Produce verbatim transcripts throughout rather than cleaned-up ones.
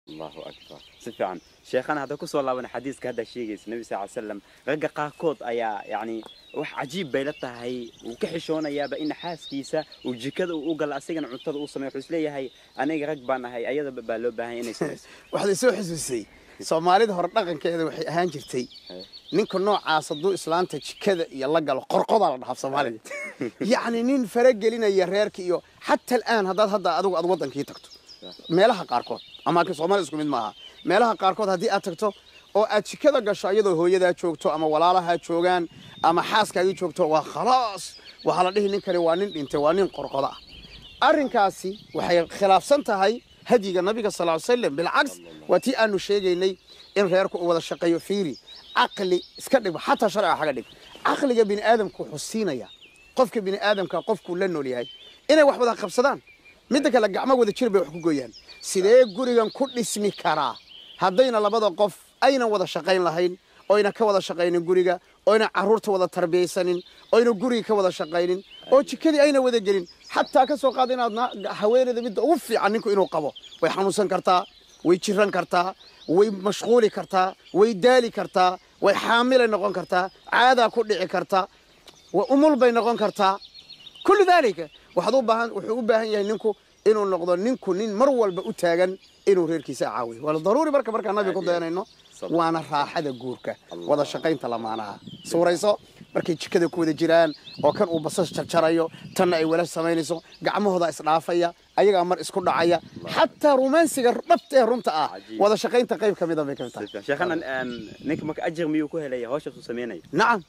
الله أكبر سفعان شيخنا هذا كسر الله حديث كهذا الشيء النبي صلى الله عليه وسلم رجع قاكود أيا يعني وح عجيب بيلتها هي وكحشون يا بين حاس كيسة وجكذا وقال أسيجن عطل وصل يحس لي هي أنا رجبنا هي أيضا بلوب هي إنس واحد يسوي حسوسي سومالي ده هرناقن كذا وح هانجرتي نين نوع عصدو إسلام تجكذا يلا قالوا قرقض على نحف سومالي يعني نين فرق لنا يريرك يو حتى الآن هذا هذا أدو أدو وطن كي تكتو meelaha qaarkood ama ka Soomaaliya isku mid maaha meelaha qaarkood hadii aad tagto oo aad jikada gasho iyadoo hooyada joogto ama walaalaha joogan ama xaaskaaga joogto waa khalaas waxa la dhihi nin kale waa nin dhintay waa nin qorqoda arrinkaasi waxay khilaafsan tahay hadiga nabiga sallallahu alayhi wasallam bil aks wati aanu sheegaynay in reerku uu wada shaqeeyo fiiri aqli iska dhig hatta sharci xaga dhig aqliga bini aadamku xusiinaya qofka bini aadamka qofku la nool yahay inay wax wada qabsadaan midda kale gacmo wada jir bay wax ku gooyaan sidee gurigan ku dhismi karaa haddayna labada qof ayna wada shaqayn lahayn oo ina ka wada shaqaynin guriga oo ina caruurta wada tarbiyaysanin oo ina guriga ka wada shaqaynin oo jikadii ayna wada gelin xataa ka soo qaad inaad haweeneyda mid ugu fiican ninku inuu qabo way xanuunsan kartaa way jiran kartaa way mashquuli kartaa way daali kartaa way xaamil noqon kartaa caada ku dhici kartaa wa umul bay noqon kartaa kullu dalika waxaad u baahan wuxuu u baahan yahay ninku inuu noqdo ninku nin mar walba u taagan inuu reerkiisa caawiyo wala daruuri marka marka nabi ku deenayno waana raaxada guurka wada shaqaynta lamaanaha suurayso markay jikada ku wada jiraan oo kan uu basas jarjarayo tan ay wala sameynayso gacmahooda isdhaafaya ayaga mar isku dhacaya hatta romansiga dhabta ee runta ah wada shaqaynta qayb kamid ah bay ka tahay sheekhana ninka marka ajir miyuu ku helay hawsha uu sameeyay nacam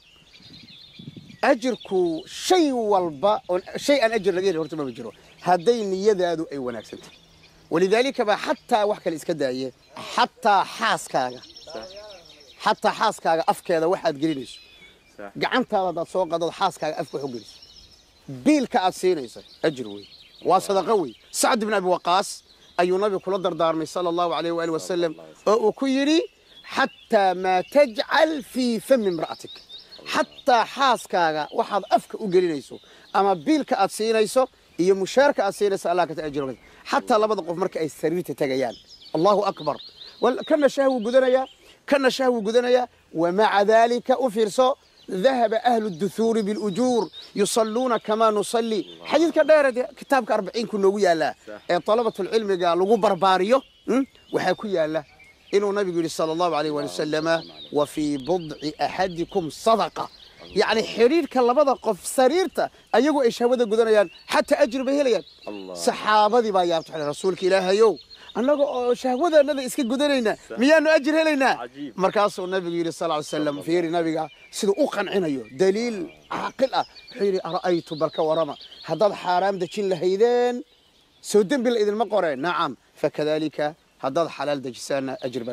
أجركو شيء والبا شيء أن أجر لقيه هرت ما بيجرو هذين يدادو أي وناكسنت ولذلك بقى حتى وحكي الإسكندرية حتى حاس كاجا حتى حاس كاجا أفك هذا واحد جرينيش قعنت هذا سوق هذا حاس كاجا أفك حجريش بيل كأسينيس أجروي واصل قوي سعد بن أبي وقاص أي نبي كل دار دارمي صلى الله عليه وآله وسلم وكيري حتى ما تجعل في فم امرأتك حتى حاسكاغا waxaad afka u gelinayso ama biilka aad siinayso iyo mushaarka aad siinayso Allah ka taajiro hatta labada qof marka ay sariirta tagayaan Allahu akbar wal kana shahwu gudanaya kana shahwu gudanaya wa ma'a dhalika ufirso ذهب أهل الدثور بالأجور يصلون كما نصلي حديث كدير كتابك أربعين كنوي لا طلبة العلم قال لو برباريو وحكوا لا إنه النبي صلى الله عليه وسلم وفي بضع أحدكم صدقة يعني حرير كلا بدأ قف سريرته أيجوا إيش هذا جودنا يعني حتى أجر به ليان صحابة ذي بيا على رسولك إله يو أنا شهوذا الذي إسكت جودنا ميانو أجر هلينا مركز النبي صلى الله عليه وسلم في النبي سيد أقن عنيو دليل عاقلة حيري أرأيت بركة ورما هذا حرام دشين لهيدين سودين بالإذن المقرة نعم فكذلك هذا حلال دجسان أجر